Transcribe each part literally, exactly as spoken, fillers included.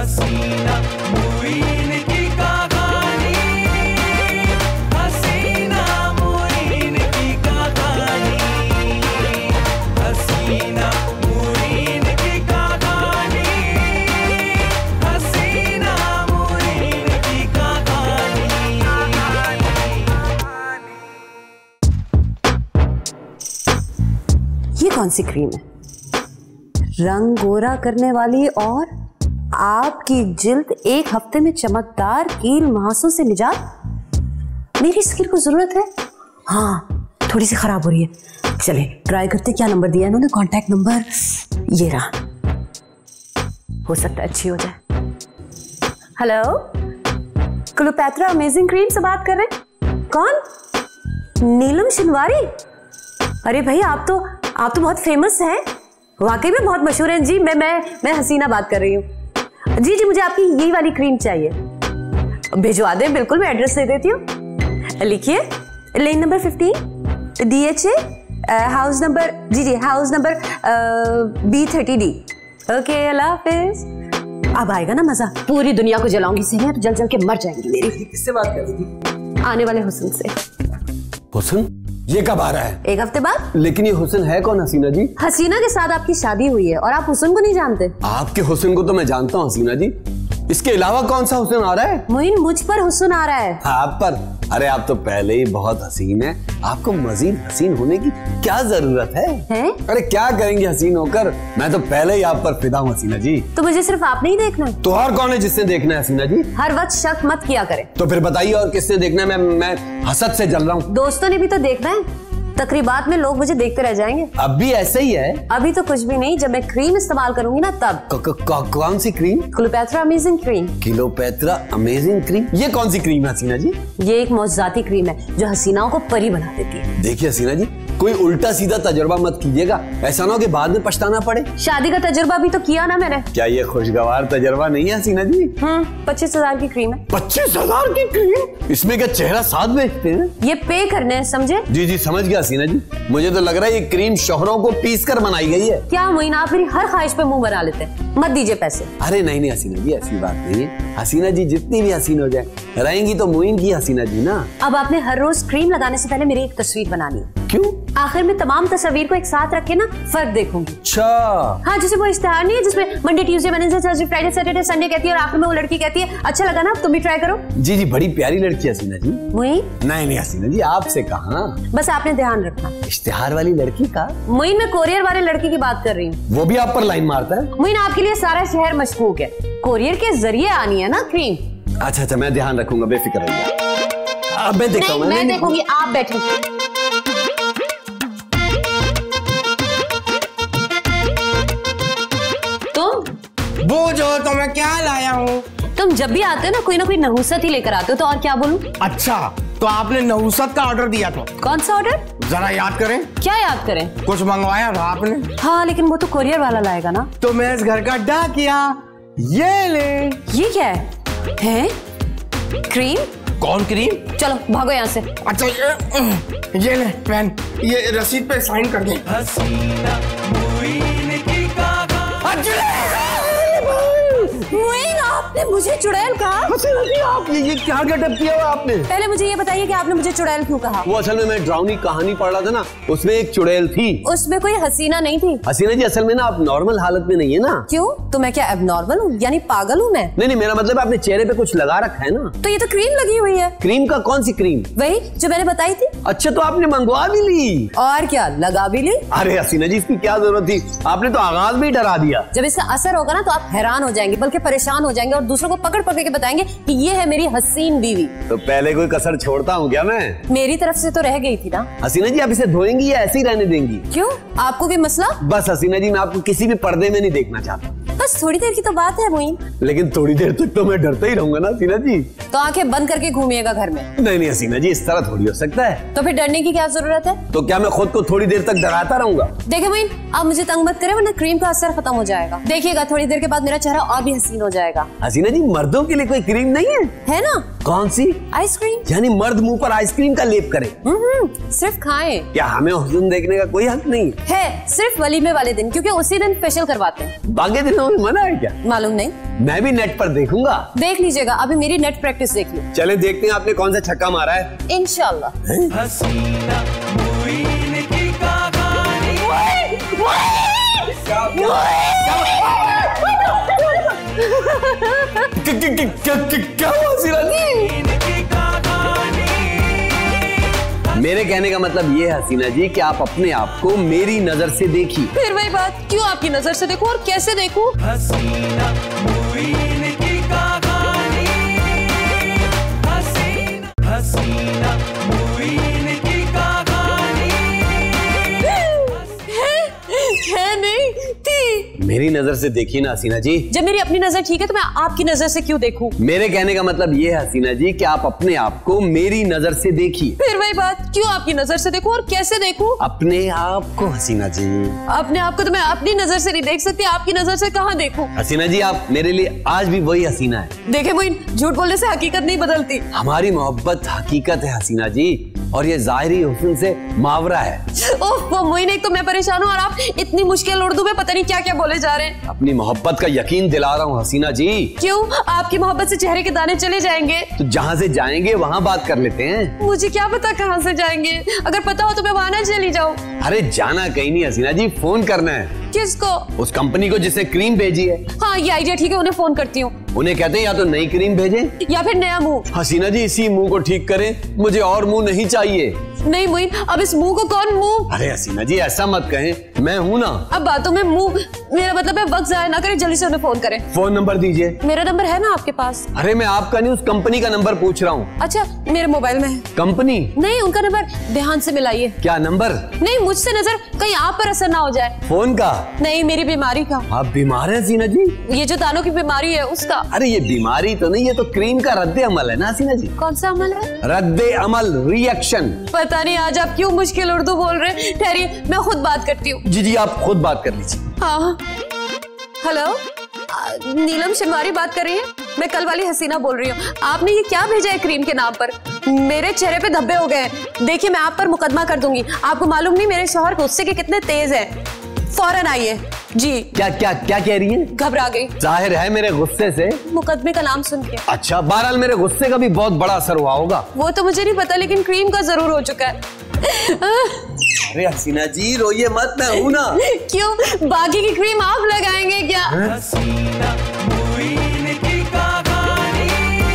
हसीना मुईन की कहानी, हसीना मुईन की कहानी, हसीना मुईन की कहानी, हसीना मुईन की कहानी। ये कौन सी क्रीम है? रंग गोरा करने वाली और आपकी जिल्द एक हफ्ते में चमकदार, कील मुहासों से निजात। मेरी स्किन को जरूरत है। हाँ, थोड़ी सी खराब हो रही है। चले ट्राई करते। क्या नंबर दिया इन्होंने? कांटेक्ट नंबर ये रहा, हो सकता है अच्छी हो जाए। हेलो, क्लोपैत्रा अमेजिंग क्रीम से बात कर रहे हैं? कौन? नीलम शिनवारी? अरे भाई, आप तो आप तो बहुत फेमस हैं, वाकई में बहुत मशहूर हैं जी। मैं मैं मैं हसीना बात कर रही हूँ। जी जी, मुझे आपकी यही वाली क्रीम चाहिए। भिजवा दें, बिल्कुल, मैं एड्रेस दे देती हूँ। लिखिए, lane number fifteen, D H A, house number, जी जी, house number B thirty D. Okay, अल्लाह हाफिज। अब आएगा ना मजा, पूरी दुनिया को जलाऊंगी। सही है तो जल जल के मर जाएंगी मेरी। किससे बात कर रही थी? आने वाले हुस्न से। हुस्न? ये कब आ रहा है? एक हफ्ते बाद। लेकिन ये हुस्न है कौन हसीना जी? हसीना के साथ आपकी शादी हुई है और आप हुस्न को नहीं जानते? आपके हुस्न को तो मैं जानता हूँ हसीना जी, इसके अलावा कौन सा हुस्न आ रहा है? मोइन, मुझ पर हुस्न आ रहा है। आप पर? अरे आप तो पहले ही बहुत हसीन है, आपको मजीद हसीन होने की क्या जरूरत है? है? अरे क्या करेंगे हसीन होकर, मैं तो पहले ही आप पर फिदा हूँ हसीना जी। तो मुझे सिर्फ आपने ही देखना है? तो और कौन है जिसने देखना है हसीना जी? हर वक्त शक मत किया करें। तो फिर बताइए और किसने देखना है? मैं मैं हसद से जल रहा हूँ। दोस्तों ने भी तो देखना है। तकरीबात में लोग मुझे देखते रह जाएंगे। अब भी ऐसा ही है? अभी तो कुछ भी नहीं, जब मैं क्रीम इस्तेमाल करूंगी ना तब। कौन सी cream? Cleopatra amazing cream. Cleopatra amazing cream? ये कौन सी क्रीम है हसीना जी? ये एक मौजूदाती क्रीम है जो हसीनाओं को परी बना देती है। देखिए हसीना जी, कोई उल्टा सीधा तजुर्बा मत कीजिएगा, ऐसा ना हो कि बाद में पछताना पड़े। शादी का तजुर्बा भी तो किया ना मैंने। क्या ये खुशगवार तजुर्बा नहीं है हसीना जी? हम्म, पच्चीस हजार की क्रीम है। पच्चीस हजार की क्रीम? इसमें क्या चेहरा साथ बेचते हैं? ये पे करने हैं, समझे? जी जी समझ गया हसीना जी। मुझे तो लग रहा है ये क्रीम शोहरों को पीस कर बनाई गई है। क्या मोइन, आप मेरी हर ख्वाहिश पे मुंह बना लेते हैं। मत दीजिए पैसे। अरे नहीं नहीं हसीना जी, ऐसी बात नहीं है। हसीना जी जितनी भी हसीन हो जाए, रहेंगी तो मोइन की हसीना जी ना। अब आपने हर रोज क्रीम लगाने से पहले मेरी एक तस्वीर बनानी है। क्यों? आखिर में तमाम तस्वीर को एक साथ रख के ना फर्क देखूंगी। अच्छा। हाँ, जैसे वो इश्तेहार नहीं है जिसमें Monday, Tuesday, Wednesday, Thursday, Friday, Saturday, Sunday कहती है और आखिर में वो लड़की कहती है अच्छा लगा ना, तुम भी ट्राई करो। जी जी, बड़ी प्यारी लड़की हसीना जी। मोइन? नहीं नहीं हसीना जी, आपसे कहा, बस आपने ध्यान रखना। इश्तेहार वाली लड़की का? मोइन, मैं कोरियर वाले लड़की की बात कर रही हूँ। वो भी आप पर लाइन मारता है? मोइन, आपके लिए सारा शहर मशकूक है। कोरियर के जरिए आनी है ना क्रीम। अच्छा अच्छा, मैं ध्यान रखूंगा, बेफिक्र रहिए। अब मैं देखता हूँ। मैं देखूंगी, आप बैठो। तुम वो जो तो मैं क्या लाया हूँ। तुम जब भी आते हो ना कोई ना कोई नहुसत ही लेकर आते हो, तो और क्या बोलूं? अच्छा, तो आपने नहुसत का ऑर्डर दिया था? कौन सा ऑर्डर? जरा याद करें। क्या याद करें? कुछ मंगवाया था आपने? हाँ, लेकिन वो तो कोरियर वाला लाएगा ना। तो मैं इस घर का डाकिया, ये ले। ये क्या है? है? क्रीम? कौन क्रीम? चलो भागो यहाँ से। अच्छा ये ये ले पेन, ये रसीद पे साइन कर दे। हसीना मुईन की कहानी। मोइन, आपने मुझे चुड़ैल कहा? हसीना जी, आप ये, ये क्या गेटअप किया हुआ आपने? पहले मुझे ये बताइए कि आपने मुझे चुड़ैल क्यों कहा? वो असल में मैं ड्राउनी कहानी पढ़ रहा था ना, उसमें एक चुड़ैल थी। उसमें कोई हसीना नहीं थी। हसीना जी, असल में ना आप नॉर्मल हालत में नहीं है ना। क्यों? तो मैं क्या एबनॉर्मल हूँ, यानी पागल हूँ मैं? नहीं नहीं, मेरा मतलब आपने चेहरे पे कुछ लगा रखा है ना। तो ये तो क्रीम लगी हुई है। क्रीम का? कौन सी क्रीम? वही जो मैंने बताई थी। अच्छा, तो आपने मंगवा भी ली? और क्या, लगा भी ली। अरे हसीना जी, इसकी क्या जरूरत थी? आपने तो आगाज भी डरा दिया। जब इसका असर होगा ना तो आप हैरान हो जाएंगे, बल्कि परेशान हो जाएंगे और दूसरों को पकड़ पकड़ के बताएंगे कि ये है मेरी हसीन बीवी। तो पहले कोई कसर छोड़ता हूँ क्या मैं? मेरी तरफ से तो रह गई थी ना। हसीना जी, आप इसे धोएंगी या ऐसे ही रहने देंगी? क्यों, आपको कोई मसला? बस हसीना जी, मैं आपको किसी भी पर्दे में नहीं देखना चाहता। बस थोड़ी देर की तो बात है मोइन। लेकिन थोड़ी देर तक तो मैं डरता ही रहूंगा ना हसीना जी। तो आंखें बंद करके घूमिएगा घर में। नहीं नहीं हसीना जी, इस तरह थोड़ी हो सकता है। तो फिर डरने की क्या जरूरत है? तो क्या मैं खुद को थोड़ी देर तक डराता रहूंगा? देखिए मोइन, आप मुझे तंग मत करें वरना क्रीम का असर खत्म हो जाएगा। देखिएगा थोड़ी देर के बाद मेरा चेहरा और भी हसीन हो जाएगा। हसीना जी, मर्दों के लिए कोई क्रीम नहीं है? है ना। कौन सी? आइसक्रीम। यानी मर्द मुंह पर आइसक्रीम का लेप करे? हम्म, सिर्फ खाएं। क्या हमें हुस्न देखने का कोई हक नहीं है? सिर्फ वलीमे वाले दिन, क्योंकि उसी दिन फेशियल करवाते हैं। बाकी दिनों तुम्हें मना है क्या? मालूम नहीं। मैं भी नेट पर देखूंगा। देख लीजिएगा, अभी मेरी नेट प्रैक्टिस देख लो। चले देखते हैं आपने कौन सा छक्का मारा है। इंशाल्लाह। हसीना मुइन की कहानी। क्या हुआ हसीना जी? मेरे कहने का मतलब ये है हसीना जी कि आप अपने आप को मेरी नजर से देखिए। फिर वही बात, क्यों आपकी नजर से देखूं और कैसे देखूं? हसीना मुइन की कहानी। हसीना हसीना मुइन की कहानी। है, है नहीं थी। मेरी नजर से देखिए ना हसीना जी। जब मेरी अपनी नजर ठीक है तो मैं आपकी नजर से क्यों देखूं? मेरे कहने का मतलब ये है हसीना जी कि आप अपने आप को मेरी नजर से देखिए। फिर वही बात, क्यों आपकी नजर से देखूं और कैसे देखूं? अपने आप को हसीना जी। अपने आप को तो मैं अपनी नजर से नहीं देख सकती, आपकी नजर से कहाँ देखूं? हसीना जी आप मेरे लिए आज भी वही हसीना है। देखे मोइन, झूठ बोलने से हकीकत नहीं बदलती। हमारी मोहब्बत हकीकत है हसीना जी, और ये जाहिरी हुस्न से मुहावरा है। ओह वो मोइन, एक तो मैं परेशान हूँ और आप इतनी मुश्किल उर्दू में पता नहीं क्या क्या बोले जा रहे हैं। अपनी मोहब्बत का यकीन दिला रहा हूँ हसीना जी। क्यों, आपकी मोहब्बत से चेहरे के दाने चले जाएंगे? तो जहाँ से जाएंगे वहाँ बात कर लेते हैं। मुझे क्या पता कहाँ से जाएंगे, अगर पता हो तो मैं वहाँ ना चली जाऊँ। अरे जाना कहीं नहीं हसीना जी, फोन करना है। किसको? उस कंपनी को जिससे क्रीम भेजी है। हाँ ये आइडिया ठीक है, उन्हें फोन करती हूँ। उन्हें कहते हैं या तो नई क्रीम भेजें या फिर नया मुंह। हसीना जी इसी मुंह को ठीक करें, मुझे और मुंह नहीं चाहिए। नहीं मोइन, अब इस मुंह को कौन मुंह? अरे हसीना जी ऐसा मत कहें, मैं हूँ ना। अब बातों में मुंह, मेरा मतलब है वक्त जाया ना करें, जल्दी से उन्हें फोन करें। फोन नंबर दीजिए। मेरा नंबर है ना आपके पास? अरे मैं आपका नहीं, उस कंपनी का नंबर पूछ रहा हूँ। अच्छा मेरे मोबाइल में है। कंपनी? नहीं उनका नंबर, ध्यान से मिलाइए। क्या नंबर? नहीं मुझसे नजर कहीं आप पर असर ना हो जाए। फोन का? नहीं मेरी बीमारी का। आप बीमार हैं हसीना जी? ये जो दानों की बीमारी है उसका। अरे ये बीमारी तो नहीं, ये तो क्रीम का रद्दे अमल है ना हसीना जी। कौन सा अमल है? रद्दे अमल, रिएक्शन। पता नहीं आज आप क्यों मुश्किल उर्दू बोल रहे हैं। ठहरिए मैं खुद बात करती हूँ। जी जी आप खुद बात कर लीजिए। हाँ हेलो, आ, नीलम शिनवारी बात कर रही है। मैं कल वाली हसीना बोल रही हूँ। आपने ये क्या भेजा है क्रीम के नाम पर? मेरे चेहरे पे धब्बे हो गए हैं। देखिए मैं आप पर मुकदमा कर दूंगी। आपको मालूम नहीं मेरे शौहर गुस्से के कितने तेज हैं। फौरन आइए। जी क्या क्या क्या कह रही है? घबरा गई। जाहिर है मेरे गुस्से से। मुकदमे का नाम सुन के। अच्छा बहरहाल मेरे गुस्से का भी बहुत बड़ा असर हुआ होगा। वो तो मुझे नहीं पता, लेकिन क्रीम का जरूर हो चुका है। अरे हसीना जी रोइए मत, मैं हूं ना। क्यों, बाकी की क्रीम आप लगाएंगे क्या? हसीना मुइन की कहानी।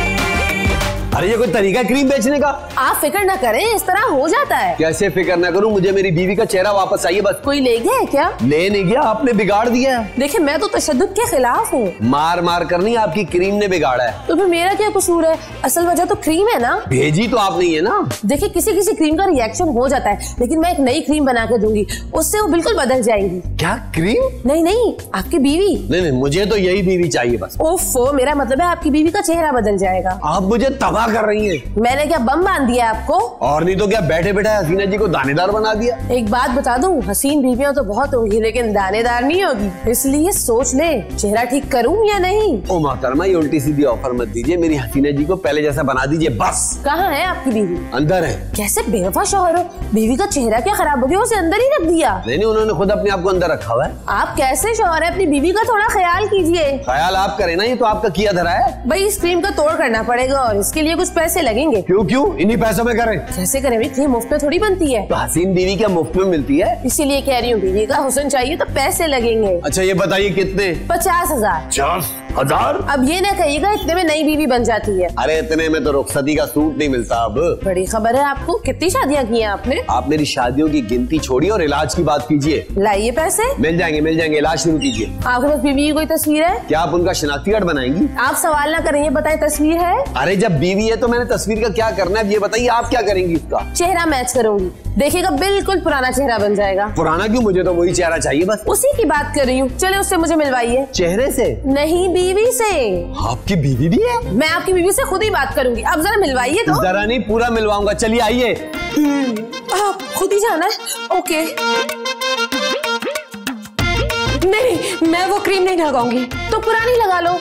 अरे ये कोई तरीका क्रीम बेचने का? आप फिक्र न करें, इस तरह हो जाता है। कैसे फिक्र ना करूं, मुझे मेरी बीवी का चेहरा वापस चाहिए बस। कोई ले गया है क्या? ले नहीं गया, आपने बिगाड़ दिया है। देखिए मैं तो तशद्दुद के खिलाफ हूँ। मार मार कर नहीं, आपकी क्रीम ने बिगाड़ा है। तो फिर मेरा क्या कसूर है? असल वजह तो क्रीम है ना। भेजी तो आप नहीं है ना। देखिए किसी किसी क्रीम का रिएक्शन हो जाता है, लेकिन मैं एक नई क्रीम बना के दूंगी, उससे वो बिल्कुल बदल जाएंगी। क्या क्रीम? नहीं नहीं, आपकी बीवी। नहीं नहीं मुझे तो यही बीवी चाहिए बस। ओफो, मेरा मतलब है आपकी बीवी का चेहरा बदल जाएगा। आप मुझे तबाह कर रही हैं। मैंने क्या बम बांध दिया आपको? और नहीं तो क्या, बैठे बैठे हसीना जी को दानेदार बना दिया। एक बात बता दूं, हसीन बीवियां तो बहुत होंगी लेकिन दानेदार नहीं होगी, इसलिए सोच ले चेहरा ठीक करूं या नहीं। ओ मोहतरमा ये उल्टी सीधी ऑफर मत दीजिए, मेरी हसीना जी को पहले जैसा बना दीजिए बस। कहाँ है आपकी बीवी? अंदर है। कैसे बेवफा शौहर हो, बीवी का चेहरा क्या खराब हो गया, उसे अंदर ही रख दिया? नहीं नहीं उन्होंने खुद अपने आप को अंदर रखा हुआ है। आप कैसे शौहर है, अपनी बीवी का थोड़ा ख्याल कीजिए। ख्याल आप करें ना, ये तो आपका किया धरा है। भाई इस क्रीम का तोड़ करना पड़ेगा और इसके लिए कुछ पैसे लगेंगे। क्यों क्यों, इन्हीं पैसों में करें। कैसे करें भाई, क्रीम मुफ्त में थोड़ी बनती है। तो हसीन बीवी क्या मुफ्त में मिलती है? इसीलिए कह रही हूँ, बीवी का हुस्न चाहिए तो पैसे लगेंगे। अच्छा ये बताइए कितने? पचास हजार। पचास हजार? अब ये ना कहिएगा इतने में नई बीवी बन जाती है। अरे इतने में तो रुखसती का सूट नहीं मिलता अब। बड़ी खबर है आपको, कितनी शादियाँ की हैं आपने? आप मेरी शादियों की गिनती छोड़िए और इलाज की बात कीजिए। लाइए पैसे। मिल जाएंगे मिल जाएंगे, इलाज शुरू कीजिए। आपके पास बीवी की कोई तस्वीर है? क्या आप उनका शनाख्ती कार्ड बनाएंगी? आप सवाल ना करें, ये बताएं तस्वीर है? अरे जब बीवी है तो मैंने तस्वीर का क्या करना है, ये बताइए आप क्या करेंगी इसका? चेहरा मैच करूंगी, देखिएगा बिल्कुल पुराना चेहरा बन जाएगा। पुराना क्यों, मुझे तो वही चेहरा चाहिए बस। उसी की बात कर रही हूँ, चले उससे मुझे मिलवाइए। चेहरे से? नहीं बीवी से। आपकी बीवी भी है? मैं आपकी बीवी से खुद ही बात करूंगी, अब जरा मिलवाइए तो। जरा नहीं, पूरा मिलवाऊंगा, चलिए आइए। आप खुद ही जाना है? ओके। नहीं मैं वो क्रीम नहीं लगाऊंगी। तो पुरानी लगा लो।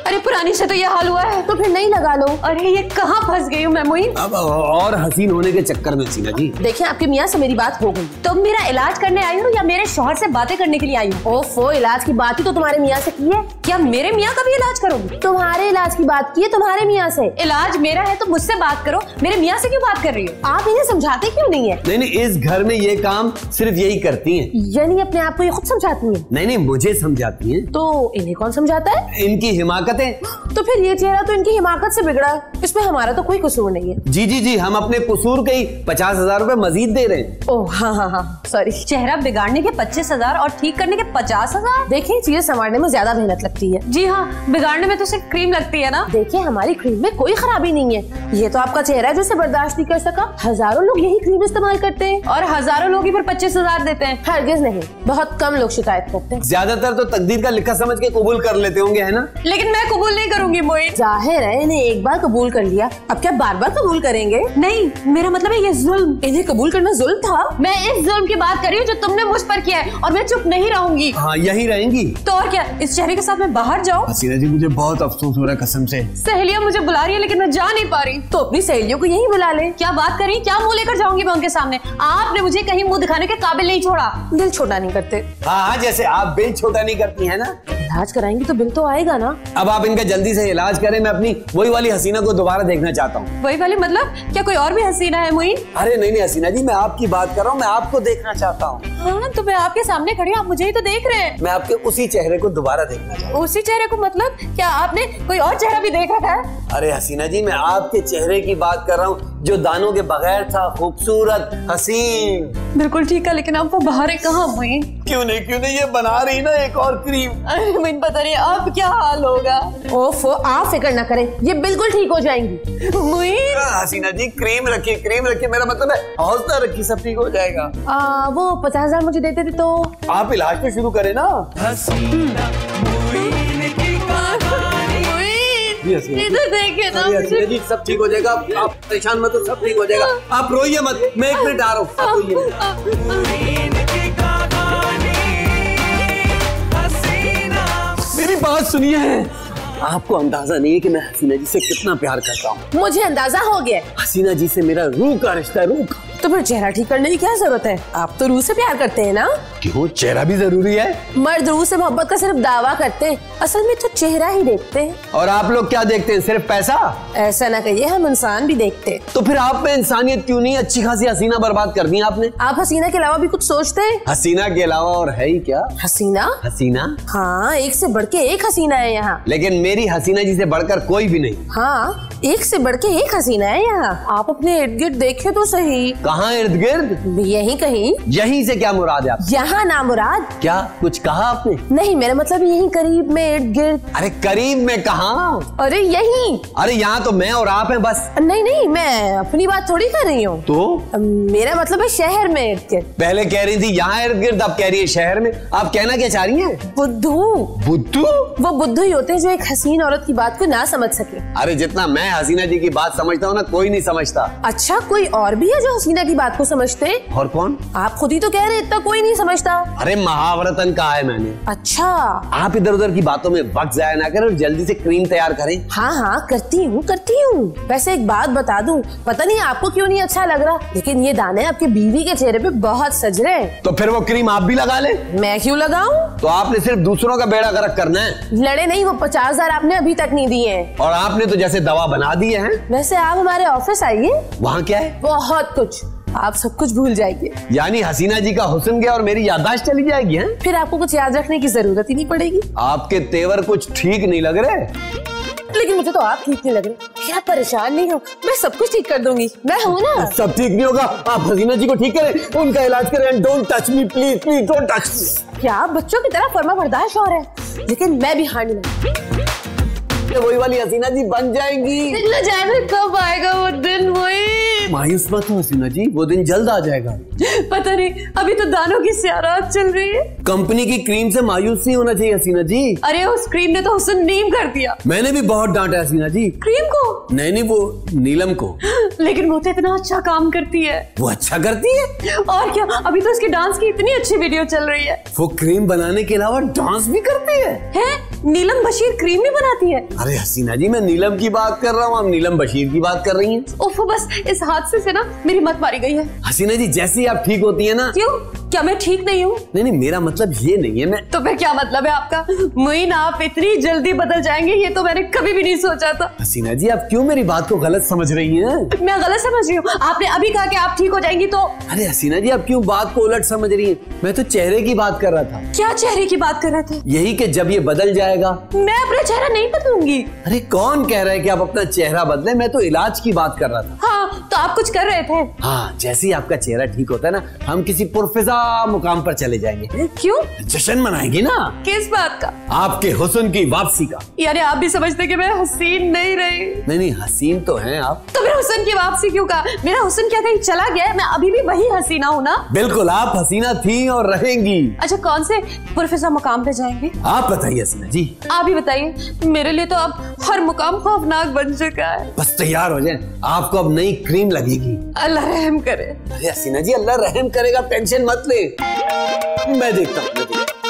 अरे पुरानी से तो ये हाल हुआ है, तो फिर नहीं लगा लो। अरे ये कहाँ फंस गई हूँ मैं मोइन। अब और हसीन होने के चक्कर में हसीना जी। देखिए आपके मियाँ से मेरी बात हो गई। तुम मेरा इलाज करने आई हो या मेरे शौहर से बातें करने के लिए आई हो? ओफो, इलाज की बात ही तो तुम्हारे मियाँ से की है। क्या मेरे मियाँ का भी इलाज करोगी? तुम्हारे इलाज की बात की है तुम्हारे मियाँ से। इलाज मेरा है तो मुझसे बात करो, मेरे मियाँ से क्यों बात कर रही हो? आप इन्हें समझाते क्यों नहीं है? नहीं नहीं, इस घर में ये काम सिर्फ यही करती हैं। यानी अपने आप को ये खुद समझाती हैं? नहीं नहीं, मुझे समझाती हैं। तो इन्हें कौन समझाता है? इनकी हिमाकतें। तो फिर ये चेहरा तो इनकी हिमाकत से बिगड़ा, इसमें हमारा तो कोई कसूर नहीं है। जी जी जी, हम अपने कसूर के ही पचास हजार रूपए मजीद दे रहे हैं। ओह हाँ हाँ हाँ सॉरी। चेहरा बिगाड़ने के पच्चीस हजार और ठीक करने के पचास हजार। देखिए चीजें संवारने में ज्यादा मेहनत लगती है। जी हाँ, बिगाड़ने में तो सिर्फ क्रीम लगती है ना। देखिए हमारी क्रीम में कोई खराबी नहीं है, ये तो आपका चेहरा है जो इसे बर्दाश्त नहीं कर सका। हजारों लोग यही क्रीम इस्तेमाल करते हैं और हजारों लोग ही फिर पच्चीस हजार देते हैं। हरगिज नहीं, बहुत कम लोग शिकायत करते हैं। ज्यादातर तो तकदीर का लिखा समझ के कबूल कर लेते होंगे, है ना? लेकिन मैं कबूल नहीं करूंगी मोइन। जाहिर है इन्हें एक बार कबूल कर लिया, अब क्या बार बार कबूल करेंगे? नहीं, मेरा मतलब है ये जुल्म। इन्हें कबूल करना जुल्म था? मैं इस जुल्म की बात कर रही हूँ जो तुमने मुझ पर किया है और मैं चुप नहीं रहूंगी। हाँ यही रहेंगी तो और क्या, इस चेहरे के साथ मैं बाहर जाऊँ? हसीना जी मुझे बहुत अफसोस हो रहा है कसम से। सहेलियाँ मुझे बुला रही है लेकिन मैं जा नहीं पा रही। तो अपनी सहेलियों को यही बुला ले। क्या बात करी, क्या मुंह लेकर जाऊंगी मैं उनके सामने? आपने मुझे कहीं मुंह दिखाने के काबिल नहीं छोड़ा। दिल छोटा नहीं करते। हाँ हाँ, जैसे आप बिल छोटा नहीं करती है ना। इलाज कराएंगी तो बिल तो आएगा ना। अब आप इनका जल्दी से इलाज करें, मैं अपनी वही वाली हसीना को दोबारा देखना चाहता हूँ। वही वाली मतलब? क्या कोई और भी हसीना है मोइन? अरे नहीं नहीं हसीना जी, मैं आपकी बात कर रहा हूँ, मैं आपको देखना चाहता हूँ। हाँ तो मैं आपके सामने खड़ी हूँ, आप मुझे ही तो देख रहे हैं। मैं आपके उसी चेहरे को दोबारा देखना चाहता हूँ। उसी चेहरे को मतलब क्या आपने कोई और चेहरा भी देख रखा है? अरे हसीना जी, मैं आपके चेहरे की बात कर रहा हूँ जो दानों के बगैर था, खूबसूरत, हसीन। बिल्कुल ठीक है, लेकिन आप वो बाहर है कहाँ मोइन? क्यों नहीं क्यों नहीं, ये बना रही ना एक और क्रीम। अरे मोइन पता नहीं अब क्या हाल होगा। ओफो, आप फिक्र न करें, ये बिल्कुल ठीक हो जाएंगी। मोइन हसीना जी क्रीम रखिए, क्रीम रखिए, मेरा मतलब है हौसला रखिए, सब ठीक हो जाएगा। आ, वो पचास हजार मुझे देते थे तो। आप इलाज तो शुरू करें ना। हसीना मोइन की कहानी। जी हसीना जी। इधर देखिए ना। अरे हसीना जी सब ठीक हो जाएगा, आप परेशान मत हो, सब ठीक हो जाएगा। आप रोइए मत, मैं एक मिनट आ रहा हूँ, आप रोइए मत। मोइन की कहानी। हसीना मेरी बात सुनिए, आपको अंदाजा नहीं है कि मैं हसीना जी से कितना प्यार करता हूँ। मुझे अंदाजा हो गया। हसीना जी से मेरा रूह का रिश्ता है, रूह का। तो फिर चेहरा ठीक करने की क्या जरूरत है? आप तो रूह से प्यार करते हैं ना। क्यों, चेहरा भी जरूरी है? मर्द रूह से मोहब्बत का सिर्फ दावा करते हैं, असल में तो चेहरा ही देखते हैं। और आप लोग क्या देखते हैं, सिर्फ पैसा? ऐसा ना कहिए, हम इंसान भी देखते हैं। तो फिर आप में इंसानियत क्यों नहीं? अच्छी खासी हसीना बर्बाद कर दी आपने। आप हसीना के अलावा भी कुछ सोचते हैं? हसीना के अलावा और है ही क्या? हसीना? हसीना? हाँ, एक से बढ़ के एक हसीना है यहाँ। लेकिन मेरी हसीना जी से बढ़कर कोई भी नहीं। हाँ, एक से बढ़ के एक हसीना है यहाँ। आप अपने इर्द गिर्द देखे तो सही। कहाँ इर्द गिर्द? यहीं कहीं। यहीं से क्या मुराद है आप? यहाँ ना मुराद। क्या कुछ कहा आपने? नहीं, मेरा मतलब यहीं करीब में, इर्द गिर्द। अरे करीब में कहाँ? अरे यहीं। अरे यहाँ तो मैं और आप हैं बस। नहीं नहीं, मैं अपनी बात थोड़ी कर रही हूँ। तो मेरा मतलब है शहर में इर्द गिर्द। पहले कह रही थी यहाँ इर्द गिर्द, अब कह रही है शहर में। आप कहना क्या चाह रही हैं? बुद्धू। बुद्धू? वो बुद्धू ही होते हैं जो एक हसीन औरत की बात को ना समझ सके। अरे जितना मैं हसीना जी की बात समझता हूँ ना, कोई नहीं समझता। अच्छा, कोई और भी है जो हसीना की बात को समझते हैं? और कौन? आप खुद ही तो कह रहे इतना कोई नहीं समझता। अरे महावरतन कहा है मैंने। अच्छा। आप इधर उधर की बातों में वक्त जाया ना करें और जल्दी से क्रीम तैयार करें। हाँ हाँ करती हूँ करती हूँ। वैसे एक बात बता दूं, पता नहीं आपको क्यों नहीं अच्छा लग रहा, लेकिन ये दाने आपके बीवी के चेहरे पे बहुत सज रहे हैं। तो फिर वो क्रीम आप भी लगा ले। मैं क्यों लगाऊं? तो आपने सिर्फ दूसरों का बेड़ा गर्क करना है। लड़े नहीं, वो पचास हजार आपने अभी तक नहीं दिए हैं। और आपने तो जैसे दवा बना दी है। वैसे आप हमारे ऑफिस आइए, वहाँ क्या है? बहुत कुछ, आप सब कुछ भूल जाएंगे। यानी हसीना जी का हुस्न गया और मेरी याददाश्त चली जाएगी हैं? फिर आपको कुछ याद रखने की जरूरत ही नहीं पड़ेगी। आपके तेवर कुछ ठीक नहीं लग रहे। लेकिन मुझे तो आप ठीक नहीं लग रहे। आप परेशान नहीं हो, मैं सब कुछ ठीक कर दूंगी, मैं हूँ ना। सब ठीक नहीं होगा, आप हसीना जी को ठीक करें, उनका इलाज करें। Don't touch me please, please don't touch me. क्या आप बच्चों की तरह फर्मा बर्दाश्त हो रहे हैं, लेकिन मैं भी हार नहीं मानती। वही वाली हसीना जी बन जाएंगी। न जाने कब आएगा वो दिन। वही मायूस मत हो हसीना जी, वो दिन जल्द आ जाएगा। पता नहीं, अभी तो दानों की स्यारात चल रही है। कंपनी की क्रीम से मायूस नहीं होना चाहिए हसीना जी। अरे उस क्रीम ने तो हुस्न नीम कर दिया। मैंने भी बहुत डांटा हसीना जी। क्रीम को? नहीं नहीं, वो नीलम को। लेकिन वो तो इतना अच्छा काम करती है। वो अच्छा करती है? और क्या, अभी तो उसकी डांस की इतनी अच्छी वीडियो चल रही है। वो क्रीम बनाने के अलावा डांस भी करती है। है? नीलम बशीर क्रीम भी बनाती है? अरे हसीना जी, मैं नीलम की बात कर रहा हूँ, आप नीलम बशीर की बात कर रही हैं। ओफो, बस इस हादसे से ना मेरी मत मारी गई है। हसीना जी, जैसे ही आप ठीक होती है ना। क्यों, क्या मैं ठीक नहीं हूँ? नहीं नहीं, मेरा मतलब ये नहीं है। मैं तो फिर क्या मतलब है आपका? मोइन, आप इतनी जल्दी बदल जाएंगे ये तो मैंने कभी भी नहीं सोचा था। हसीना जी, आप क्यों मेरी बात को गलत समझ रही हैं? मैं गलत समझ रही हूँ? आपने अभी कहा कि आप ठीक हो जाएंगी तो। अरे हसीना जी, आप क्यों बात को उलट समझ रही हैं? मैं तो चेहरे की बात कर रहा था। क्या चेहरे की बात कर रहे थे? यही कि जब ये बदल जाएगा। मैं अपना चेहरा नहीं बदलूंगी। अरे कौन कह रहा है कि आप अपना चेहरा बदले? मैं तो इलाज की बात कर रहा था। हाँ, तो आप कुछ कर रहे थे? हाँ, जैसे ही आपका चेहरा ठीक होता है ना, हम किसी पुरफिजा मुकाम पर चले जाएंगे। क्यों? जश्न मनाएंगे ना। किस बात का? आपके हुस्न की वापसी का। यानी आप भी समझते कि मैं हसीन नहीं रही? नहीं नहीं, हसीन तो हैं आप। तो मेरा हुस्न की वापसी क्यों कहा? मेरा हुस्न क्या कहीं चला गया है? मैं अभी भी वही हसीना हूँ ना? बिल्कुल, आप हसीना थी और रहेंगी। अच्छा, कौन से पुरफिजा मुकाम पे जाएंगे? आप बताइए हसीना जी। आप ही बताइए, मेरे लिए तो अब हर मुकाम खौफनाक बन चुका है। बस तैयार हो जाएं, आपको अब नई क्रीम लगेगी। अल्लाह रहम करे। अरे हसीना जी, अल्लाह रहम करेगा, टेंशन मत ले। मैं देखता हूँ।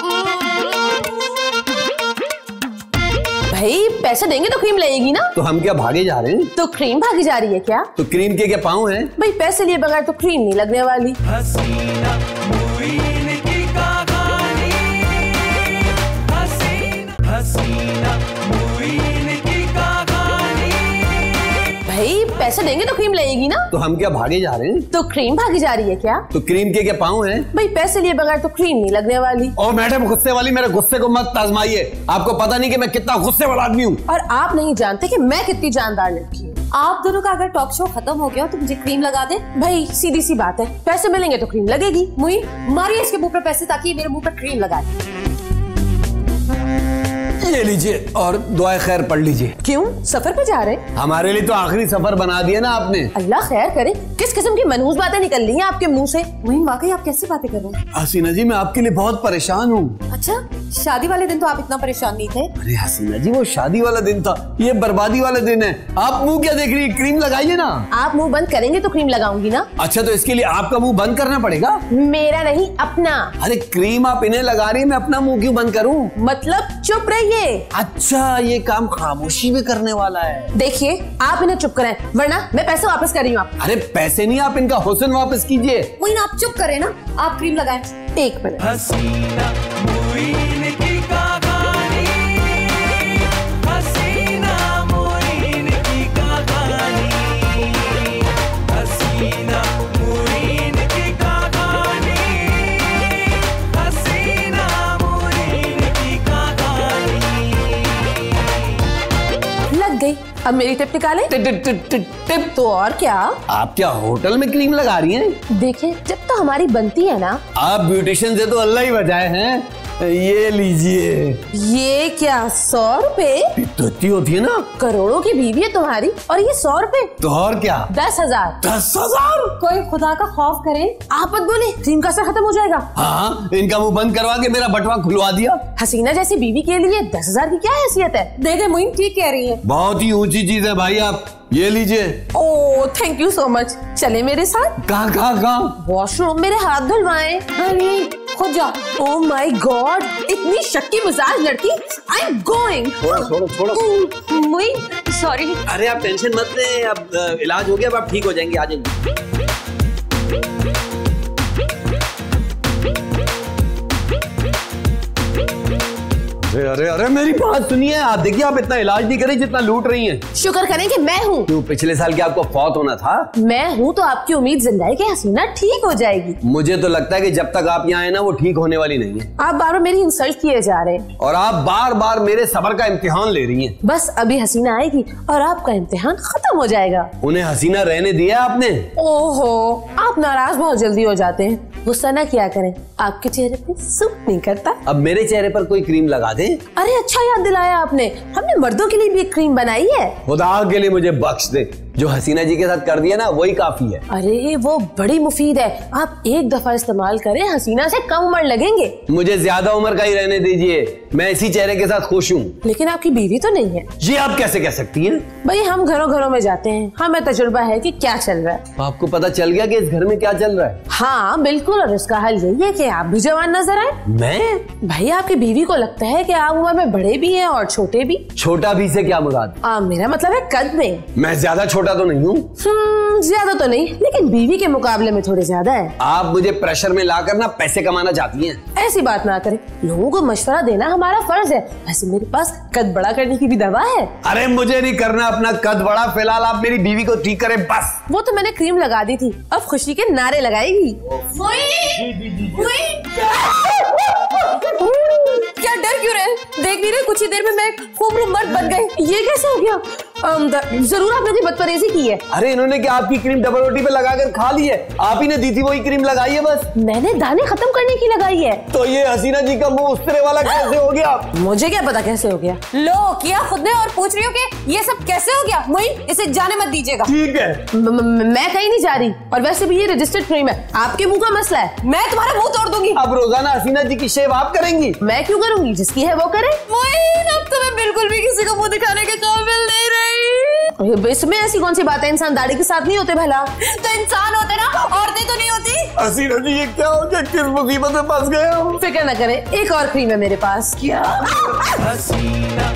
भाई पैसे देंगे तो क्रीम लगेगी ना? तो हम क्या भागे जा रहे हैं? तो क्रीम भागी जा रही है क्या? तो क्रीम के क्या पाँव हैं? भाई पैसे लिए बगैर तो क्रीम नहीं लगने वाली। हसीना मोइन की कहानी, हसीना हसीना मोइन की कहानी। भाई पैसे देंगे तो क्रीम लगेगी ना? तो हम क्या भागे जा रहे हैं? तो क्रीम भागी जा रही है क्या? तो क्रीम के क्या पाँव हैं? भाई पैसे लिए बगैर तो क्रीम नहीं लगने वाली। ओ मैडम, गुस्से वाली, मेरे गुस्से को मत आजमाइए। आपको पता नहीं कि मैं कितना गुस्से वाला आदमी हूँ। और आप नहीं जानते कि मैं कितनी जानदार लड़की हूँ। आप दोनों का अगर टॉक शो खत्म हो गया तो मुझे क्रीम लगा दे। भाई सीधी सी बात है, पैसे मिलेंगे तो क्रीम लगेगी। मुई, मारिए इसके मुंह पर पैसे ताकि ये मेरे मुंह पर क्रीम लगाए। ये लीजिए और दुआए खैर पढ़ लीजिए। क्यों, सफर पे जा रहे? हमारे लिए तो आखिरी सफर बना दिया ना आपने। अल्लाह खैर करे, किस किस्म की मनहूस बातें निकल रही हैं आपके मुंह से? मुई, वाकई आप कैसे बातें कर रहे हैं? हसीना जी, मैं आपके लिए बहुत परेशान हूँ। अच्छा, शादी वाले दिन तो आप इतना परेशान नहीं थे। अरे हसीना जी, वो शादी वाला दिन था, ये बर्बादी वाला दिन है। आप मुंह क्या देख रही है? क्रीम लगाइए ना। आप मुंह बंद करेंगे तो क्रीम लगाऊंगी ना। अच्छा, तो इसके लिए आपका मुंह बंद करना पड़ेगा? मेरा नहीं, अपना। अरे क्रीम आप इन्हें लगा रही है, मैं अपना मुंह क्यों बंद करूँ? मतलब चुप रहिए। अच्छा, ये काम खामोशी में करने वाला है। देखिए, आप इन्हें चुप करें वरना मैं पैसे वापस कर रही हूँ। आप अरे पैसे नहीं, आप इनका हुस्न वापस कीजिए। मुई, आप चुप करें ना, आप क्रीम लगाएं। एक मिनट। हसीना मोइन की कहानी, हसीना मोइन की कहानी, हसीना मोइन की कहानी, हसीना मोइन की कहानी। लग गई। अब मेरी टिप निकाले। Tip tip tip tip tip. तो और क्या? आप क्या होटल में क्रीम लगा रही हैं? देखिए, जब तो हमारी बनती है ना। आप ब्यूटिशियन से तो अल्लाह ही बचाए हैं। ये लीजिए। ये क्या, सौ रुपए? तो इतनी होती है ना। करोड़ों की बीवी है तुम्हारी और ये सौ रुपए? तो और क्या, दस हजार। दस हजार। कोई खुदा का खौफ करे। आप मत बोले, क्रीम का असर खत्म हो जाएगा। हाँ, इनका मुंह बंद करवा के मेरा बटवा खुलवा दिया। हसीना जैसी बीवी के लिए दस हजार की क्या हैसियत है? दे दे मुइन, ठीक कह रही है। बहुत ही ऊंची चीज है भाई। आप ये लीजिए। Oh thank you so much. चले मेरे साथ। कहाँ कहाँ कहाँ? वॉशरूम, मेरे हाथ धुलवाएं। अरे खुद जा। ओह माय गॉड, इतनी शक्की मिजाज लड़की। I am going. छोड़ो छोड़ो छोड़ो। मुई, सॉरी। अरे आप टेंशन मत ले, अब अ, इलाज हो गया, अब आप ठीक हो जाएंगे, आ जाएंगे। अरे अरे अरे मेरी बात सुनिए। आप देखिए, आप इतना इलाज नहीं करें जितना लूट रही हैं। शुक्र करें कि मैं हूँ। क्यों, पिछले साल क्या आपको फौत होना था? मैं हूँ तो आपकी उम्मीद जिंदा है कि हसीना ठीक हो जाएगी। मुझे तो लगता है कि जब तक आप यहाँ आए ना, वो ठीक होने वाली नहीं है। आप बार बार मेरी इंसल्ट किए जा रहे हैं और आप बार बार मेरे सब्र का इम्तिहान ले रही हैं। बस अभी हसीना आएगी और आपका इम्तिहान खत्म हो जाएगा। उन्हें हसीना रहने दिया आपने? ओहो, आप नाराज बहुत जल्दी हो जाते हैं। गुस्सा ना किया करें, आपके चेहरे पे सूट नहीं करता। अब मेरे चेहरे पर कोई क्रीम लगा दे। अरे अच्छा याद दिलाया आपने, हमने मर्दों के लिए भी एक क्रीम बनाई है। खुदा के लिए मुझे बख्श दे, जो हसीना जी के साथ कर दिया ना वही काफी है। अरे वो बड़ी मुफीद है, आप एक दफा इस्तेमाल करें, हसीना से कम उम्र लगेंगे। मुझे ज्यादा उम्र का ही रहने दीजिए, मैं इसी चेहरे के साथ खुश हूँ। लेकिन आपकी बीवी तो नहीं है। ये आप कैसे कह सकती हैं? भाई हम घरों घरों में जाते हैं, हमें तजुर्बा है कि क्या चल रहा है। आपको पता चल गया कि इस घर में क्या चल रहा है? हाँ बिल्कुल, और इसका हल यही है कि आप भी जवान नजर आए। मैं? भाई आपकी बीवी को लगता है कि आप उम्र में बड़े भी हैं और छोटे भी। छोटा भी से क्या मुराद? आ, मेरा मतलब है कद में। मैं ज्यादा छोटा तो नहीं हूँ। हम्म, ज्यादा तो नहीं, लेकिन बीवी के मुकाबले में थोड़े ज्यादा है। आप मुझे प्रेशर में लाकर ना पैसे कमाना चाहती हैं। ऐसी बात ना करें, लोगों को मशवरा देना हमारा फर्ज है। वैसे मेरे पास कद बड़ा करने की भी दवा है। अरे मुझे नहीं करना अपना कद बड़ा, फिलहाल आप मेरी बीवी को ठीक करें बस। वो तो मैंने क्रीम लगा दी थी, अब खुशी के नारे लगाएगी। क्या डर क्यों रहे? देख नहीं रहे कुछ ही देर में मैं खूब मर्द बन गई। ये कैसे हो गया? जरूर आपने कोई बदतमीजी की है। अरे इन्होंने क्या आपकी क्रीम डबल रोटी पे लगाकर खा ली है? आप ही ने दी थी वही क्रीम लगाई है बस। मैंने दाने खत्म करने की लगाई है। तो ये हसीना जी का मुंह उस तरह वाला कैसे हो गया? मुझे क्या पता कैसे हो गया। लो किया खुद ने और पूछ रही हो कि ये सब कैसे हो गया? मोइन इसे जाने मत दीजिएगा। ठीक है, म- म- मैं कहीं नहीं जा रही, और वैसे भी ये रजिस्टर्ड क्रीम है, आपके मुंह का मसला है। मैं तुम्हारा मुंह तोड़ दूंगी। अब रोजाना हसीना जी की शेव आप करेंगी? मैं क्यों करूंगी, जिसकी है वो करे। मोइन अब तो मैं बिल्कुल भी किसी को मुंह दिखाने के काबिल नहीं रही। इसमें ऐसी कौन सी बात है, इंसान दाढ़ी के साथ नहीं होते भला। तो इंसान होते ना, औरतें तो नहीं होती। हसीना जी ये क्या हो गया? किस मुसीबत में फंस गए हो? फिक्र न करें, एक और क्रीम है मेरे पास। क्या? हसीना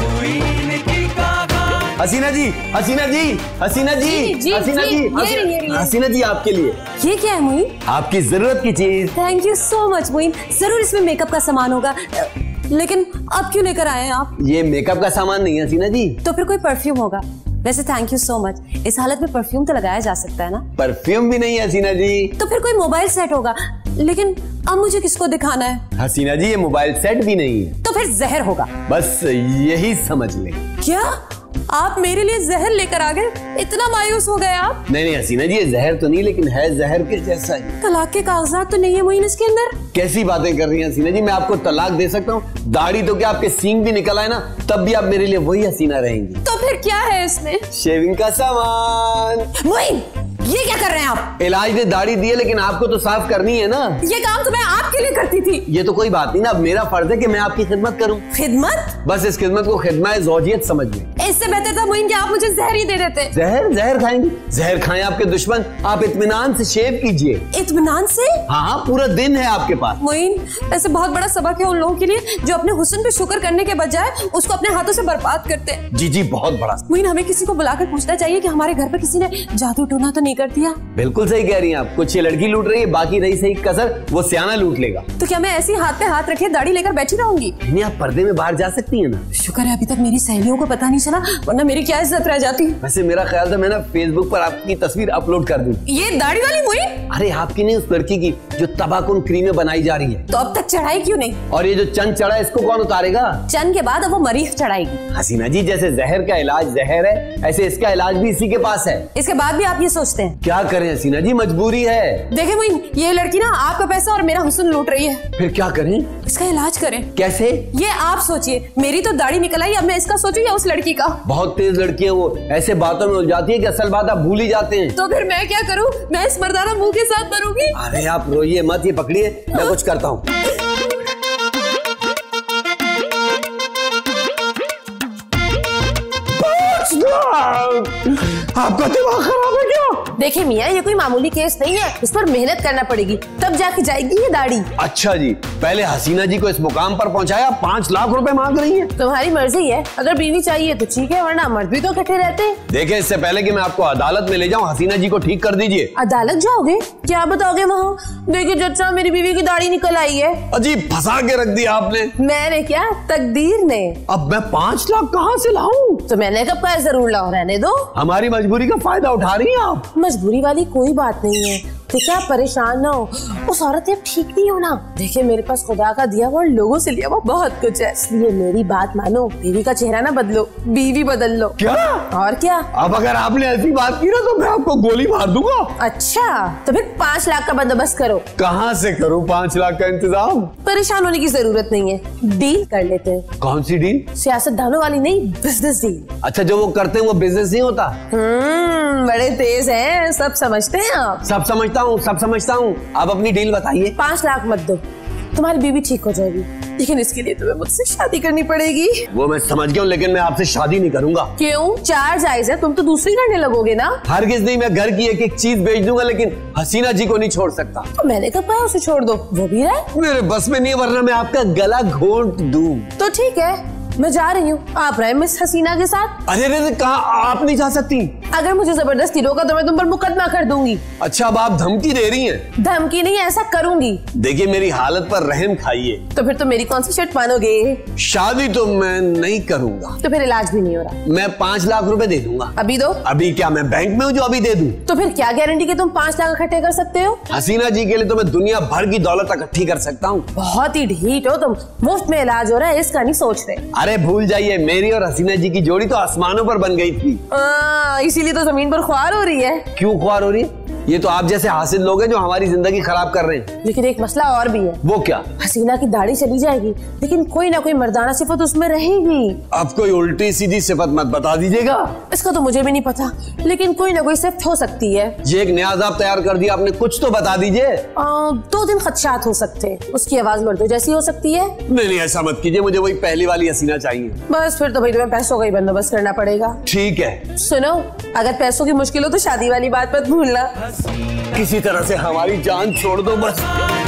मुईन की कहानी। हसीना जी, हसीना जी, हसीना जी, जी, जी, हसीना जी, जी, ये हसी- रही, ये रही। हसीना जी आपके लिए। ये क्या है मोइन? आपकी जरूरत की चीज। Thank you so much Moin, जरूर इसमें मेकअप का सामान होगा, लेकिन अब क्यों लेकर आए हैं आप? ये मेकअप का सामान नहीं है हसीना जी। तो फिर कोई परफ्यूम होगा। वैसे थैंक यू सो मच, इस हालत में परफ्यूम तो लगाया जा सकता है ना। परफ्यूम भी नहीं है हसीना जी। तो फिर कोई मोबाइल सेट होगा, लेकिन अब मुझे किसको दिखाना है? हसीना जी ये मोबाइल सेट भी नहीं है। तो फिर जहर होगा। बस यही समझ लें। क्या आप मेरे लिए जहर लेकर आ गए? इतना मायूस हो गए आप? नहीं नहीं हसीना जी ये जहर तो नहीं, लेकिन है जहर के जैसा ही। तलाक के कागजात तो नहीं है मोइन इसके अंदर? कैसी बातें कर रही हैं हसीना जी? मैं आपको तलाक दे सकता हूँ, दाढ़ी तो क्या आपके सींग भी निकल आए ना, तब भी आप मेरे लिए वही हसीना रहेंगी। तो फिर क्या है इसमें? शेविंग का सामान। मोइन ये क्या कर रहे हैं आप? इलाज ने दाढ़ी दी है, लेकिन आपको तो साफ करनी है ना। ये काम तो मैं आपके लिए करती थी। ये तो कोई बात नहीं ना, अब मेरा फर्ज है कि मैं आपकी खिदमत करूं। खिदमत? बस इस खिदमत को खिदमत ज़ौजियत समझ लें। इससे बेहतर था मोइन कि आप मुझे जहर ही दे देते। जहर? जहर खाएंगे? जहर खाएं आपके दुश्मन, आप इत्मीनान से शेव कीजिए। इत्मीनान से? हाँ हाँ पूरा दिन है आपके पास। मोइन ऐसे बहुत बड़ा सबक है उन लोगों के लिए जो अपने हुस्न पे शुक्र करने के बजाय उसको अपने हाथों से बर्बाद करते हैं। जी जी बहुत बड़ा। मोइन हमें किसी को बुलाकर पूछना चाहिए कि हमारे घर पर किसी ने जादू टोना तो नहीं कर दिया। बिल्कुल सही कह रही हैं आप, कुछ ये लड़की लूट रही है, बाकी रही सही कसर वो सियाना लूट लेगा। तो क्या मैं ऐसी हाथ पे हाथ रखे दाढ़ी लेकर बैठी रहूंगी? नहीं आप पर्दे में बाहर जा सकती हैं ना। शुक्र है अभी तक मेरी सहेलियों को पता नहीं चला, वरना मेरी क्या इज्जत रह जाती। वैसे मेरा ख्याल था मैं ना फेसबुक पर आपकी तस्वीर अपलोड कर दूं। ये दाढ़ी वाली मोइन? अरे आपकी नहीं, उस लड़की की जो तबाकुन क्रीमें बनाई जा रही है। तो अब तक चढ़ाई क्यों नहीं? और ये जो चंद चढ़ा है इसको कौन उतारेगा? चंद के बाद अब वो मरीज चढ़ाएगी। हसीना जी जैसे जहर का इलाज जहर है, ऐसे इसका इलाज भी इसी के पास है। इसके बाद भी आप ये सोचते हैं? क्या करें हसीना जी, मजबूरी है। देखे मोइन ये लड़की ना आपका पैसा और मेरा हुस्न लूट रही है। फिर क्या करें? इसका इलाज करें। कैसे? ये आप सोचिए, मेरी तो दाढ़ी निकल आई, अब मैं इसका सोचूं या उस लड़की का? बहुत तेज लड़की है वो, ऐसे बातों में उलझाती है कि असल बात आप भूल ही जाते हैं। तो फिर मैं क्या करूं? मैं इस मर्दाना मुंह के साथ मरूंगी। अरे आप रोइए मत, ये पकड़िए मैं कुछ करता हूँ। आपका दिमाग खराब है क्या? देखिए मियाँ ये कोई मामूली केस नहीं है, इस पर मेहनत करना पड़ेगी तब जाके जाएगी ये दाढ़ी। अच्छा जी, पहले हसीना जी को इस मुकाम पर पहुंचाया, पाँच लाख रुपए मांग रही हैं। तुम्हारी मर्जी है, अगर बीवी चाहिए तो ठीक है, वरना मर्द भी तो इकट्ठे रहते हैं। देखिए इससे पहले कि मैं आपको अदालत में ले जाऊं, हसीना जी को ठीक कर दीजिए। अदालत जाओगे? क्या बताओगे वहाँ? देखिए चचा मेरी बीवी की दाढ़ी निकल आई है। अजीब फंसा के रख दिया आपने। मैंने क्या, तकदीर ने। अब मैं पाँच लाख कहाँ से लाऊं? तो मैंने कब कहा जरूर लाओ, रहने दो। हमारी मजबूरी का फायदा उठा रही हैं आप। मजबूरी वाली कोई बात नहीं है, देखिए आप परेशान ना हो, उस औरत ने ठीक नहीं हो ना। देखिए मेरे पास खुदा का दिया हुआ और लोगों से लिया हुआ बहुत कुछ है, इसलिए मेरी बात मानो, बीवी का चेहरा ना बदलो, बीवी बदल लो। क्या? और क्या? अब अगर आपने ऐसी बात की ना तो मैं आपको गोली मार दूंगा। अच्छा तो फिर पाँच लाख का बंदोबस्त करो। कहाँ से करूँ पाँच लाख का इंतजाम? परेशान होने की जरूरत नहीं है, डील कर लेते हैं। कौन सी डील? सियासतदानों वाली नहीं, बिजनेस डील। अच्छा जो वो करते हैं वो बिजनेस नहीं होता? हम्म, बड़े तेज हैं, सब समझते हैं आप। सब समझता हूँ, सब समझता हूँ। आप अपनी डील बताइए। पाँच लाख मत दो, तुम्हारी बीवी ठीक हो जाएगी, लेकिन इसके लिए तुम्हें मुझसे शादी करनी पड़ेगी। वो मैं समझ गया हूँ, लेकिन मैं आपसे शादी नहीं करूंगा। क्यों? चार जायज है, तुम तो दूसरी करने लगोगे ना। हरगिज नहीं, मैं घर की एक एक चीज बेच दूंगा, लेकिन हसीना जी को नहीं छोड़ सकता। तो मैंने कब कहा उसे छोड़ दो, वो भी है। मेरे बस में नहीं, वरना मैं आपका गला घोंट दूं। तो ठीक है, मैं जा रही हूँ, आप रहे मिस हसीना के साथ। अरे अरे कहाँ? आप नहीं जा सकती। अगर मुझे जबरदस्ती रोका तो मैं तुम पर मुकदमा कर दूंगी। अच्छा अब आप धमकी दे रही हैं? धमकी नहीं, ऐसा करूंगी। देखिए मेरी हालत पर रहम खाइए। तो फिर तो मेरी कौन सी शर्ट मानोगे? शादी तो मैं नहीं करूंगा। तो फिर इलाज भी नहीं हो रहा। मैं पाँच लाख रुपए दे दूंगा। अभी दो। अभी क्या मैं बैंक में हूँ जो अभी दे दूं? तो फिर क्या गारंटी कि तुम पाँच लाख इकट्ठे कर सकते हो? हसीना जी के लिए तो मैं दुनिया भर की दौलत इकट्ठी कर सकता हूँ। बहुत ही ढीठ हो तुम, मुफ्त में इलाज हो रहा है इसका नहीं सोच रहे। अरे भूल जाइए, मेरी और हसीना जी की जोड़ी तो आसमानों पर बन गई थी। आ, इसीलिए तो जमीन पर ख्वार हो रही है। क्यों ख्वार हो रही है? ये तो आप जैसे हासिल लोग हैं जो हमारी जिंदगी खराब कर रहे हैं। लेकिन एक मसला और भी है। वो क्या? हसीना की दाढ़ी चली जाएगी, लेकिन कोई ना कोई मर्दाना सिफत उसमें रहेगी। अब कोई उल्टी सीधी सिफत मत बता दीजिएगा। इसका तो मुझे भी नहीं पता, लेकिन कोई ना कोई सिफत हो सकती है। ये एक नया अज़ाब तैयार कर दिया आपने, कुछ तो बता दीजिए। आ, दो दिन खदशात हो सकते हैं, उसकी आवाज मर्दों जैसी हो सकती है। नहीं नहीं ऐसा मत कीजिए, मुझे वही पहली वाली हसीना चाहिए। बस फिर तो भाई तुम्हें पैसों का ही बंदोबस्त करना पड़ेगा। ठीक है। सुनो, अगर पैसों की मुश्किल हो तो शादी वाली बात मत भूलना। किसी तरह से हमारी जान छोड़ दो बस।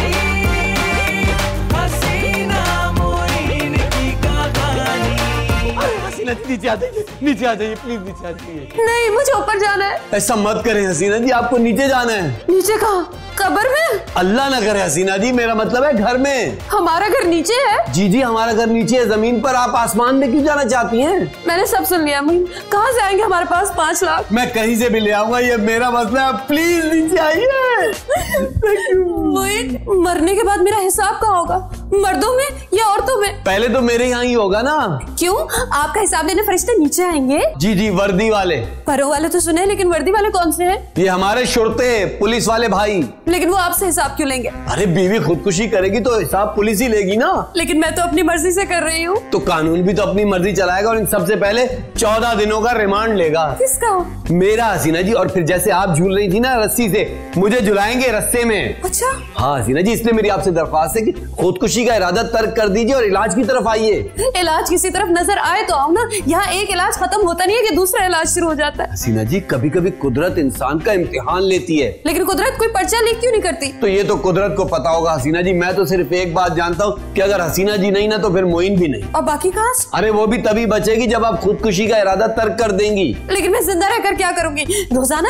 हसीना मोइन की कहानी। हसीना जी नीचे आ जाइए, नीचे आ जाइए प्लीज, नीचे आ जाइए। नहीं, मुझे ऊपर जाना है। ऐसा मत करें हसीना जी, आपको नीचे जाना है। नीचे कहाँ? कब्र में? अल्लाह ना करे हसीना जी, मेरा मतलब है घर में। हमारा घर नीचे है। जी जी हमारा घर नीचे है, जमीन पर। आप आसमान में क्यों जाना चाहती हैं? मैंने सब सुन लिया। मुइन, कहाँ से आएंगे हमारे पास पाँच लाख? मैं कहीं से भी ले आऊंगा, ये मेरा मसला है। प्लीज नीचे आइए। मुइन, मरने के बाद मेरा हिसाब कहाँ होगा? मर्दों में या औरतों में? पहले तो मेरे यहाँ ही होगा ना। क्यों? आपका हिसाब लेने फरिश्ते नीचे आएंगे? जी जी वर्दी वाले। परों वाले तो सुने, लेकिन वर्दी वाले कौन से हैं? ये हमारे शुरते पुलिस वाले भाई। लेकिन वो आपसे हिसाब क्यों लेंगे? अरे बीवी खुदकुशी करेगी तो हिसाब पुलिस ही लेगी ना। लेकिन मैं तो अपनी मर्जी से कर रही हूँ। तो कानून भी तो अपनी मर्जी चलाएगा, और सबसे पहले चौदह दिनों का रिमांड लेगा। किसका? मेरा हसीना जी। और फिर जैसे आप झूल रही थी ना रस्सी से, मुझे झुलाएंगे रस्से में। अच्छा हाँ हसीना जी, इसलिए मेरी आपसे दरख्वास्त है कि खुदकुशी का इरादा तर्क कर दीजिए और इलाज की तरफ आइए। इलाज किसी तरफ नजर आए तो आओ ना। यहाँ एक इलाज खत्म होता नहीं है कि दूसरा इलाज शुरू हो जाता है। हसीना जी कभी कभी कुदरत इंसान का इम्तिहान लेती है। लेकिन कुदरत कोई पर्चा लीक क्यों नहीं करती? तो ये तो कुदरत को पता होगा हसीना जी। मैं तो सिर्फ एक बात जानता हूँ कि अगर हसीना जी नहीं ना तो फिर मोइन भी नहीं। और बाकी कास्ट? अरे वो भी तभी बचेगी जब आप खुदकुशी का इरादा तर्क कर देंगी। लेकिन मैं जिंदा रहकर क्या करूंगी? रोजाना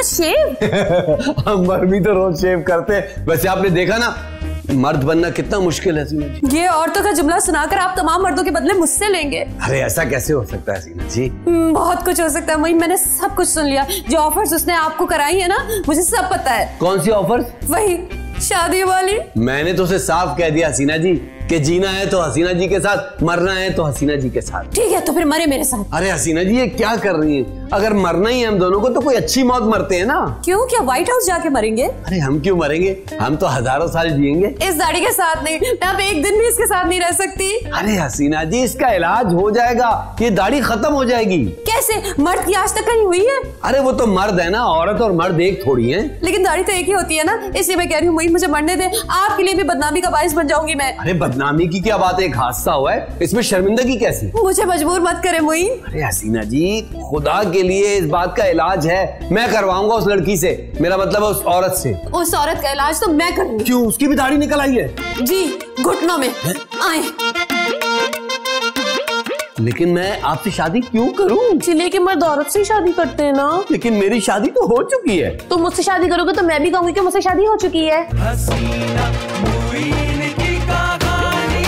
शेव? हम मर भी तो रोज शेव करते हैं। वैसे आपने देखा ना मर्द बनना कितना मुश्किल है हसीना जी। ये औरतों का जुमला सुनाकर आप तमाम मर्दों के बदले मुझसे लेंगे? अरे ऐसा कैसे हो सकता है हसीना जी? बहुत कुछ हो सकता है मोइन, मैंने सब कुछ सुन लिया। जो ऑफर्स उसने आपको कराई है ना, मुझे सब पता है। कौन सी ऑफर्स? वही शादी वाली। मैंने तो उसे साफ कह दिया हसीना जी कि जीना है तो हसीना जी के साथ, मरना है तो हसीना जी के साथ। ठीक है तो फिर मरे मेरे साथ। अरे हसीना जी ये क्या कर रही हैं? अगर मरना ही है हम दोनों को तो कोई अच्छी मौत मरते हैं ना। क्यों? क्या व्हाइट हाउस जाके मरेंगे? अरे हम क्यों मरेंगे, हम तो हजारों साल जिएंगे। इस दाढ़ी के साथ नहीं, मैं अब एक दिन भी इसके साथ नहीं रह सकती। अरे हसीना जी इसका इलाज हो जाएगा, ये दाढ़ी खत्म हो जाएगी। कैसे? मर्द की आज तक कहीं हुई है? अरे वो तो मर्द है ना, औरत और मर्द एक थोड़ी है। लेकिन दाढ़ी तो एक ही होती है ना, इसलिए मैं कह रही हूँ मोइन मुझे मरने दे। आपके लिए भी बदनामी का बाइस बन जाऊंगी मैं। अरे बदनामी की क्या बात है, एक हादसा हुआ है, इसमें शर्मिंदगी कैसी? मुझे मजबूर मत करे मोइन। अरे हसीना जी खुदा के लिए इस बात का इलाज है, मैं करवाऊंगा उस लड़की से। मेरा मतलब है उस औरत से। उस औरत का इलाज तो मैं करूंगी। क्यों? उसकी भी दाढ़ी निकल आई है? जी, घुटनों में। आए। लेकिन मैं आपसे शादी क्यों करूं? इसलिए कि मर्द औरत से शादी करते हैं ना। लेकिन मेरी शादी तो हो चुकी है। तुम मुझसे शादी करोगे तो मैं भी कहूंगी कि मुझसे शादी हो चुकी है। हसीना मोइन की कहानी।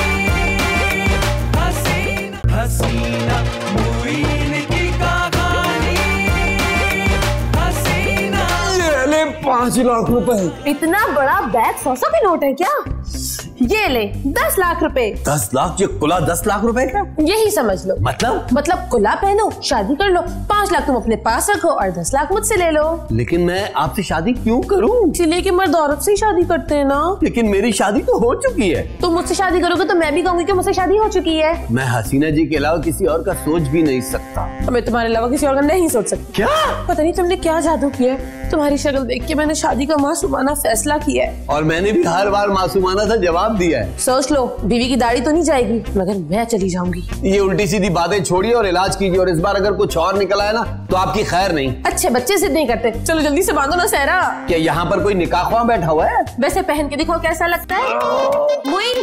हसीना हसीना मोइन की कहानी। हसीना ये ले पांच लाख रुपए। इतना बड़ा बैग सौ सौ के नोट है क्या? ये ले दस लाख रुपए। दस लाख? ये कुला दस लाख रुपए का? यही समझ लो। मतलब? मतलब कुला पहनो, शादी कर लो, पाँच लाख तुम अपने पास रखो और दस लाख मुझसे ले लो। लेकिन मैं आपसे शादी क्यों करूं? इसलिए कि मर्द औरत से ही शादी करते हैं ना। लेकिन मेरी शादी तो हो चुकी है। तुम मुझसे शादी करोगे तो मैं भी कहूंगी कि मुझसे शादी हो चुकी है। मैं हसीना जी के अलावा किसी और का सोच भी नहीं सकता। मैं तुम्हारे अलावा किसी और का नहीं सोच सकती। क्या? पता नहीं तुमने क्या जादू किया है, तुम्हारी शक्ल देख के मैंने शादी का मासूमाना फैसला किया है। और मैंने भी हर बार मासूमाना सा जवाब दिया है। सोच लो, बीवी की दाढ़ी तो नहीं जाएगी मगर मैं चली जाऊंगी। ये उल्टी सीधी बातें छोड़िए और इलाज कीजिए, और इस बार अगर कुछ और निकल आया ना तो आपकी खैर नहीं। अच्छे बच्चे जिद नहीं करते, चलो जल्दी से बांधो ना सहरा। क्या यहाँ पर कोई निकाह ख्वाह बैठा हुआ है? वैसे पहन के दिखाओ कैसा लगता है। मुइन।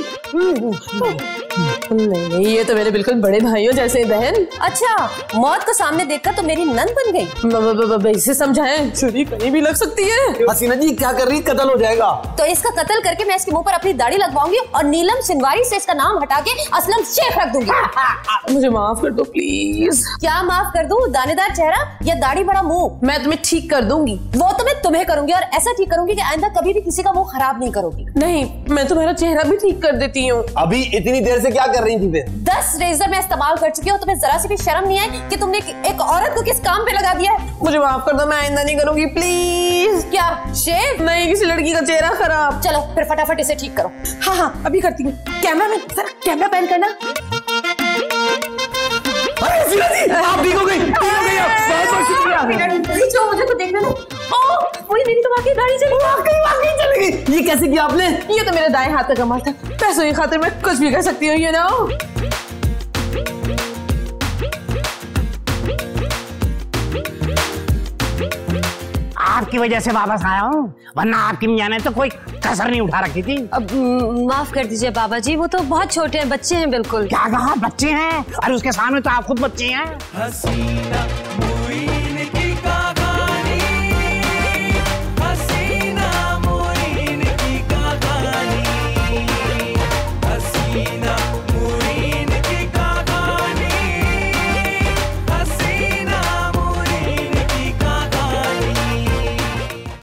नहीं नहीं, ये तो मेरे बिल्कुल बड़े भाइयों जैसे बहन। अच्छा, मौत को सामने देखकर तो मेरी नंद बन गई। इसे समझाएं, छुरी कहीं भी लग सकती है। हसीना जी क्या कर रही? कत्ल हो जाएगा। तो इसका कत्ल करके मैं इसके मुंह पर अपनी दाढ़ी लगवाऊंगी और नीलम सिनवारी से इसका नाम हटा के असलम शेख रख दूंगी। मुझे माफ कर दो प्लीज। क्या माफ कर दूं? दानेदार चेहरा या दाढ़ी बड़ा मुंह? मैं तुम्हें ठीक कर दूंगी। वो तो मैं तुम्हें करूंगी, और ऐसा ठीक करूंगी कि आइंदा कभी भी किसी का मुंह खराब नहीं करोगी। नहीं, मैं तुम्हारा चेहरा भी ठीक कर देती हूँ। अभी इतनी देर से क्या कर रही थी फिर? दस रेजर मैं इस्तेमाल कर चुकी हूँ। तुम्हें जरा सी भी शर्म नहीं आई कि तुमने एक औरत को किस काम पे लगा दिया है? मुझे माफ कर दो, मैं आइंदा नहीं करूंगी प्लीज। क्या शेव? नहीं, किसी लड़की का चेहरा खराब। चलो फिर फटाफट इसे ठीक करो। हाँ हाँ अभी करती हूँ। कैमरा मैन जरा कैमरा पैन करना। अरे हसीना जी, आप ठीक हो गई, ठीक हो गई आप। बहुत बहुत शुक्रिया। जो मुझे तो देखने दो। ओह, वही मेरी तो वाकई दाढ़ी चली गई। वाकई चली गई। ये कैसे किया आपने? ये तो मेरे दाएं हाथ का कमाल था। पैसों की खातिर मैं कुछ भी कर सकती हूँ, यू नो। आपकी वजह से वापस आया हूँ, वरना आपकी मियां ने तो कोई कसर नहीं उठा रखी थी। अब माफ कर दीजिए बाबा जी, वो तो बहुत छोटे हैं, बच्चे हैं बिल्कुल। क्या कहा? बच्चे हैं? और उसके सामने तो आप खुद बच्चे हैं। हसीना